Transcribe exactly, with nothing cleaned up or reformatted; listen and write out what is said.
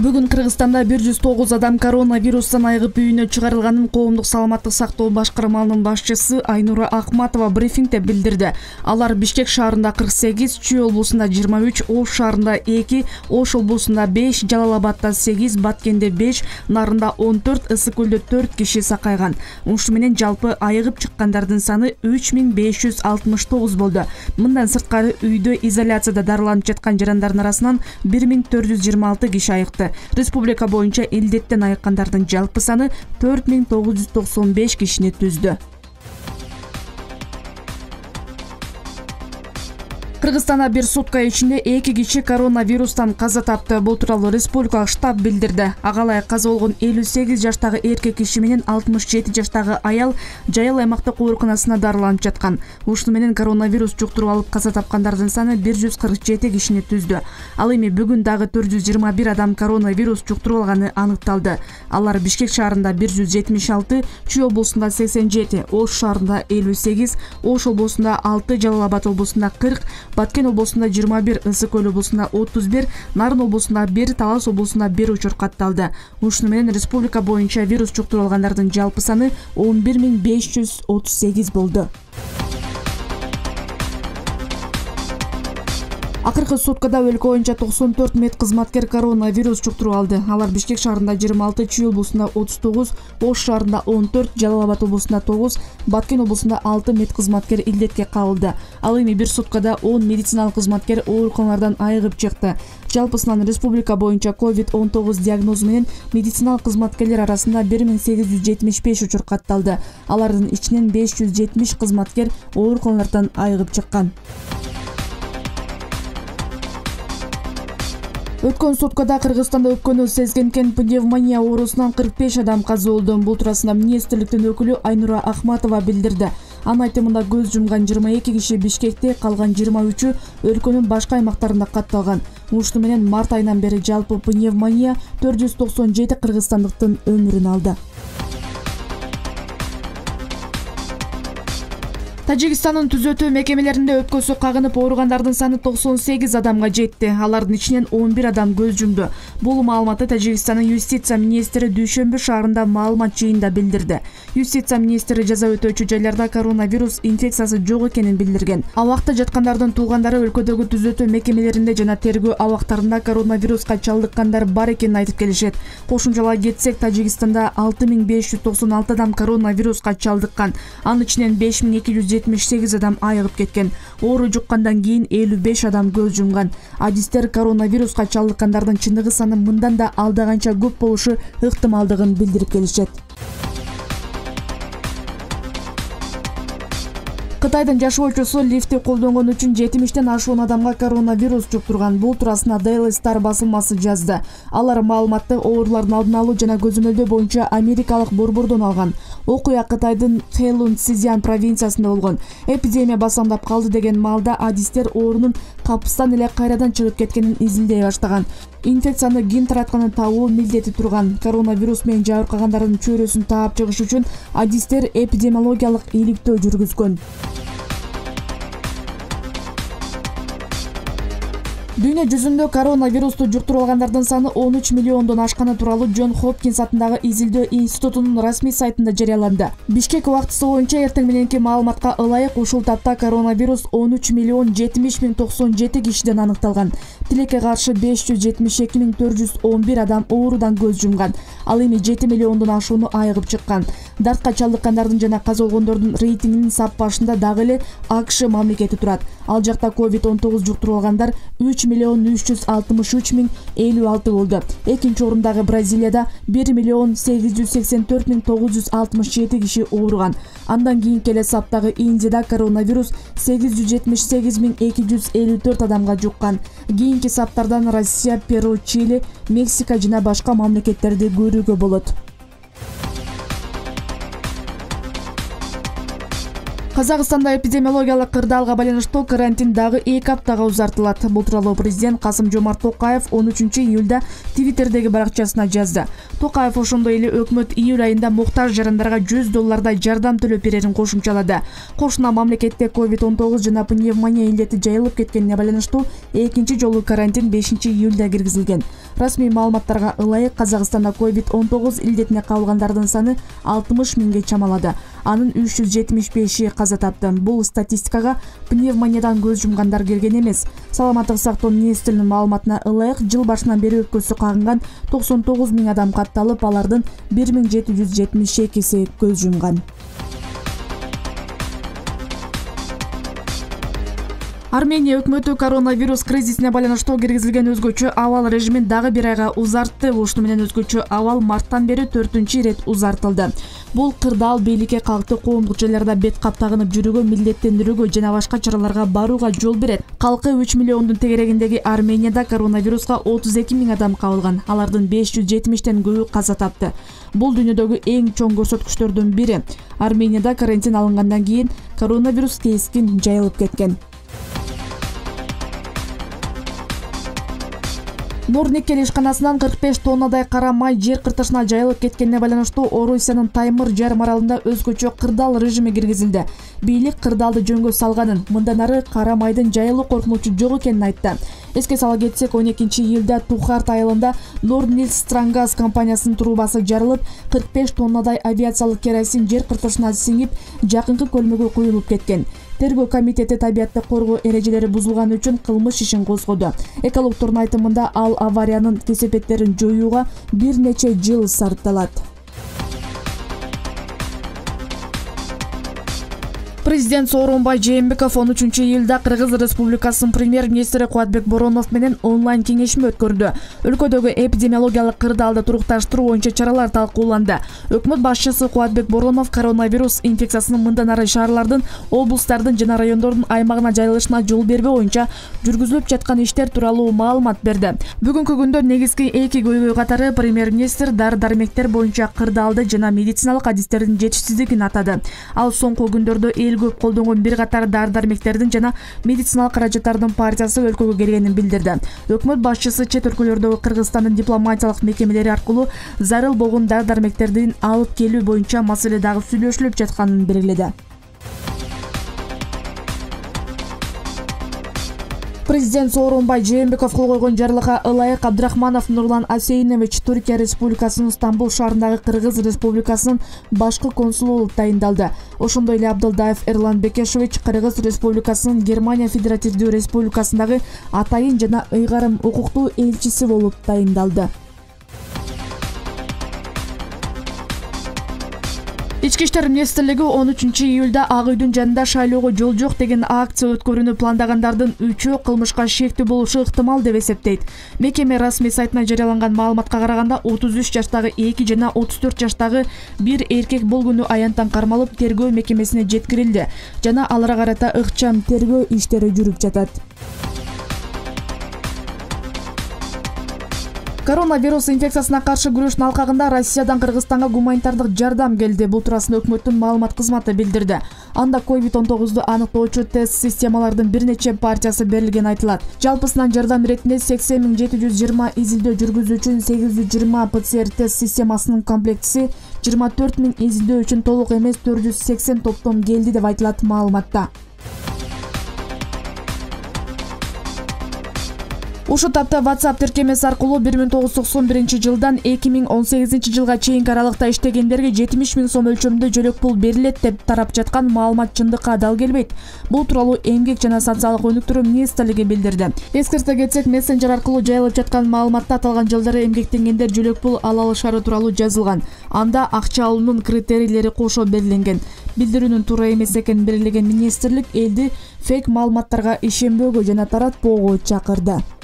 Бүгүн Кыргызстанда бир жүз тогуз адам коронавирустан айыгып үйүнө чыгарылганын Коомдук саламаттык сактоо башкармалынын башчысы Айнура Акматова брифингде билдирди. Алар Бишкек шаарында кырк сегиз, Чүй облусунда жыйырма үч, Ош шаарында эки, Ош облусунда беш, Жалал Абадда сегиз, Баткенде беш, Нарында он төрт, Ысык Көлдө төрт киши сакайган. Ушуну менен жалпы айыгып чыккандардын саны үч миң беш жүз алтымыш тогуз болду. Мындан сырткары үйдө изоляцияда дарыланып жаткан жарандардын арасынан бир миң төрт жүз жыйырма алты киши айыкты. Республика боюнча илдеттен айыккандардын жалпы саны төрт миң тогуз жүз токсон беш кишини түздү. Кыргызстанда бир сутка ичинде эки киши коронавирустан каза тапты. Бул тууралуу республикалык штаб билдирди. Агалай каза болгон элүү сегиз жаштагы эркек киши менен алтымыш жети жаштагы аял жайыл аймактык ооруканасына дарыланып жаткан. Ушуну менен коронавирус жуктуруп алып каза тапкандардын саны бир жүз кырк жети кишини түздү. Ал эми бүгүн дагы төрт жүз жыйырма бир адам коронавирус жуктуруп алганы аныкталды. Алар Бишкек шаарында бир жүз жетимиш алты, Чүй облусунда сексен жети, Ош шаарында элүү сегиз, Ош облусунда алты, Жалал Абад облусунда кырк, Баткен облусунда жыйырма бир, Ысык Көл облусунда отуз бир, Нарын облусунда бир, Талас облусунда бир учур катталды. Ушуну менен республика боюнча вирус жуктуруп алгандардын жалпы саны он бир миң беш жүз отуз сегиз болду. Акыркы суткада өлкө боюнча токсон төрт мед кызматкер коронавирус жуктуруп алды. Алар Бишкек шаарында жыйырма алты, Чүй облусунда отуз тогуз, Ош шаарында он төрт, Жалал Абад облусунда тогуз, Баткен облусунда алты мед кызматкер илдетке кабылды. Ал эми бир суткада он медициналык кызматкер ооруканалардан айыгып чыкты. Жалпысынан республика боюнча ковид он тогуз диагнозу менен медициналык кызматкерлер арасында бир миң сегиз жүз жетимиш беш учур катталды. Алардын ичинен беш жүз жетимиш кызматкер ооруканалардан айыгып чыккан. Өткөн суткада Кыргызстанда өпкөнү сезгенкен пневмония оорусунан кырк беш адам каза болду. Бул туурасында министрликтин өкүлү Айнура Акматова билдирди. Анын айтымында көз жумган жыйырма эки киши Бишкекте, калган жыйырма үчү өлкөнүн башка аймактарында катталган. Ушуну менен март айынан бери жалпы пневмония төрт жүз токсон жети кыргызстандыктын өмүрүн алды. Тажикстандын түзөтүү мекемелеринде өпкөсү кагынып ооругандардын саны токсон сегиз адамга жетти. Алардын ичинен он бир адам көз жумду. Бул маалыматты Тажикстандын юстиция министри Дүйшөмбү шаарында маалымат жыйында билдирди. Юстиция министри жаза өтөөчү жайларда коронавирус инфекциясы жок экенин билдирген. Абакта жаткандардын туугандары өлкөдөгү түзөтүү мекемелеринде жана тергөө абактарында коронавируска чалдыккандар бар экенин айтып келишет. Кошумчалай кетсек, Тажикстанда алты миң беш жүз токсон алты адам коронавируска чалдыккан. Анын ичинен беш миң эки жүз жетимиш сегиз адам айыгып кеткен. Оору жуккандан кийин элүү беш адам көз жумган. Адистер коронавируска чалдыккандардын чындыгы саны мындан да алдаганча көп болушу ыктымалдыгын билдирип келишет. Кытайдын жашоочусу лифти колдонгон үчүн жетимиштен ашуун адамга коронавирус жуктурган. Бул туурасында Daily Star басылмасы жазды. Алар маалыматты оорулардын алдын алуу жана көзөмөлдөө боюнча америкалык борбордон алган. Окуя Кытайдын Хэлун Цзян провинциясында болгон. Эпидемия басамдап калды деген маалда адистер оорунун капыстан эле кайрадан чыгып кеткенин изилдей баштаган. Инфекцияны ким таратканын табуу милдети турган. Коронавирус менен жабыркагандардын чөйрөсүн таап чыгыш үчүн адистер эпидемиологиялык иликтөө жүргүзгөн. Дүйнө жүзүндө коронавирусту жуктуруп алгандардын саны он үч миллиондон ашканы тууралуу Джон Хопкинс атындагы изилдөө институтунун расмий сайтында жарыяланды. Бишкек убактысы боюнча эртең мененки маалыматка ылайык ушул тапта коронавирус он үч миллион жетимиш миң токсон жети кишиден аныкталган. Тилекке каршы беш жүз жетимиш эки миң төрт жүз он бир адам оорудан көз жумган. Ал эми жети миллиондон ашууну айыгып чыккан. Дартка чалдыккандардын жана каза болгондордун рейтингинин сап башында дагы эле АКШ мамлекети турат. Ал жакта ковид он тогуз жуктуруп алгандар үч миллион үч жүз алтымыш үч миң элүү алты болду. Экинчи орундагы Бразилияда бир миллион сегиз жүз сексен төрт миң тогуз жүз алтымыш жети киши ооруган. Андан кийин келе саптагы Индияда коронавирус сегиз жүз жетимиш сегиз миң эки жүз элүү төрт адамга жуккан. Кийинки саптардан Россия, Перу, Чили, Мексика жана башка мамлекеттерди көрүүгө болот. Казакстанда эпидемиологиялык кырдаалга байланыштуу карантин дагы эки аптага узартылат. Бул тууралуу президент Касым-Жомарт Токаев он үчүнчү июлда Твиттердеги баракчасына жазды. Токаев ошондой эле өкмөт июль айында муктаж жарандарга жүз доллардай жардам төлөп берерин кошумчалады. Кошуна мамлекетте ковид он тогуз жана пневмония илдети жайылып кеткенине байланыштуу экинчи жолу карантин бешинчи июлда киргизилген. Расмий маалыматтарга ылайык Казакстанда ковид он тогуз илдетине кабылгандардын саны алтымыш миңге чамалады. Анын үч жүз жетимиш беши каза тапты. Бул статистикага пневмониядан көз жумгандар келген эмес. Саламаттык сактоо министринин маалыматына ылайык, жыл башынан бери өпкөсү кагынган токсон тогуз миң адам катталып, алардын бир миң жети жүз жетимиш экиси көз жумган. Армения өкмөтү коронавирус кризисине байланыштуу киргизилген өзгөчө абал режимин дагы бир айга узартты. Ушуну менен өзгөчө абал марттан бери төртүнчү ирет узартылды. Бул кырдаал бийликке калктуу коомдук жайларда бет каптагынып жүрүүгө, милдеттендирүүгө жана башка чараларга барууга жол берет. Калкы үч миллиондун тегерегиндеги Арменияда коронавируска отуз эки миң адам кабылган. Алардын беш жүз жетимиштен көбү каза тапты. Бул дүйнөдөгү эң чоң көрсөткүчтөрдүн бири. Арменияда карантин алынгандан кийин коронавирус кескин жайылып кеткен. Нур никель ишканасынан кырк беш тоннадай кара май жер кыртышына жайылып кеткенине байланыштуу Орусиянын Таймыр жарым аралында өзгөчө кырдаал режими киргизилди. Бийлик кырдаалды жөнгө салганын, мындан ары кара майдын жайылуу коркунучу жок экенин айтты. Эске сала кетсек, он экинчи июлда Тухарт айылында Норнильстрангаз компаниясынын трубасы жарылып, кырк беш тоннадай авиациялык керосин жер кыртышына сиңип, жакынкы көлмөгө куюлуп кеткен. Тергөө комитети табиатты коргоо эрежелери бузулганы үчүн кылмыш ишин козгоду. Экологтордун айтымында ал авариянын кесепеттерин жоюуга бир нече жыл сарпталат. Президент Сооронбай Жээнбеков он үчүнчү июлда Кыргыз Республикасынын премьер-министри Кубатбек Боронов менен онлайн кеңешме өткөрдү. Өлкөдөгү эпидемиологиялык кырдаалды турукташтыруу боюнча чаралар талкууланды. Өкмөт башчысы Кубатбек Боронов коронавирус инфекциясынын мындан ары шаарлардын, облустардын жана райондордун аймагына жайылышына жол бербөө боюнча жүргүзүлүп жаткан иштер тууралуу маалымат берди. Бүгүнкү күндө негизги эки көйгөй катары премьер-министр дары-дармектер боюнча кырдаалды жана медициналык адистердин жетишсиздигин атады. Ал соңку күндөрдө эл көп колдонгон бир катар дары-дармектердин жана медициналык каражаттардын партиясы өлкөгө келгенин билдирди. Өкмөт башчысы чет өлкөлөрдөгү Кыргызстандын дипломатиялык мекемелери аркылуу зарыл болгон дары-дармектердин алып келүү боюнча маселе дагы сүйлөшүлүп жатканын белгиледи. Президент Сооронбай Жээнбеков кол койгон жарлыкка ылайык Абдрахманов Нурлан Асейнович Түркия Республикасынын Стамбул шаарындагы Кыргыз Республикасынын башкы консулу болуп тайындалды. Ошондой эле Абдылдаев Эрлан Бекешевич Кыргыз Республикасынын Германия Федеративдүү Республикасындагы атайын жана ыйгарым укуктуу элчиси болуп тайындалды. Ички иштер министрлиги он үчүнчү июлда Ак үйдүн жанында шайлоого жол жок деген акция өткөрүүнү пландагандардын үчөө кылмышка шектүү болушу ыктымал деп эсептейт. Мекеме расмий сайтына жарыяланган маалыматка караганда отуз үч жаштагы эки жана отуз төрт жаштагы бир эркек бул күнү аянттан кармалып тергөө мекемесине жеткирилди жана аларга карата ыкчам тергөө иштери жүрүп жатат. Коронавирус инфекциясына каршы күрөштүн алкагында Россиядан Кыргызстанга гуманитардык жардам келди. Бул туурасында өкмөттүн маалымат кызматы билдирди. Анда ковид он тогузду аныктоочу тест системалардын бир нече партиясы берилгени айтылат. Жалпысынан жардам иретинде сексен миң жети жүз жыйырма изилдөө жүргүзүү үчүн сегиз жүз жыйырма ПЦР тест системасынын комплектиси, жыйырма төрт миң изилдөө үчүн толук эмес төрт жүз сексен топтом келди деп айтылат маалыматта. Ушу тапта WhatsApp тиркемеси аркылуу бир миң тогуз жүз токсон биринчи жылдан эки миң он сегизинчи жылга чейинки аралыкта иштегендерге жетимиш миң сом өлчөмүндө жөлөк пул берилет деп тарап жаткан маалымат чындыкка дал келбейт. Бул тууралуу Эмгек жана социалдык өнүктүрүү министрлиги билдирди. Эскерте кетсек, мессенджер аркылуу жайылып жаткан маалыматта аталган жылдары эмгектенгендер жөлөк пул ала алышары тууралуу жазылган. Анда акча алуунун критерийлери кошо белгиленген. Билдирүүнүн туура эмес экенин белгилеген министрлик элди фейк маалыматтарга ишенбөөгө жана таратпоого чакырды.